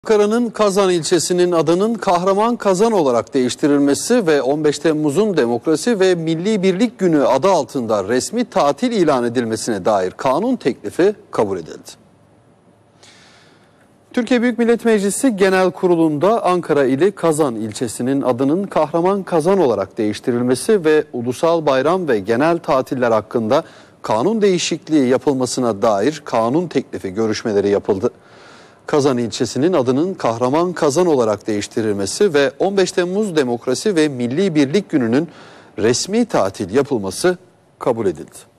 Ankara'nın Kazan ilçesinin adının Kahraman Kazan olarak değiştirilmesi ve 15 Temmuz'un Demokrasi ve Milli Birlik Günü adı altında resmi tatil ilan edilmesine dair kanun teklifi kabul edildi. Türkiye Büyük Millet Meclisi Genel Kurulu'nda Ankara ili Kazan ilçesinin adının Kahraman Kazan olarak değiştirilmesi ve ulusal bayram ve genel tatiller hakkında kanun değişikliği yapılmasına dair kanun teklifi görüşmeleri yapıldı. Kazan ilçesinin adının Kahraman Kazan olarak değiştirilmesi ve 15 Temmuz Demokrasi ve Milli Birlik Günü'nün resmi tatil yapılması kabul edildi.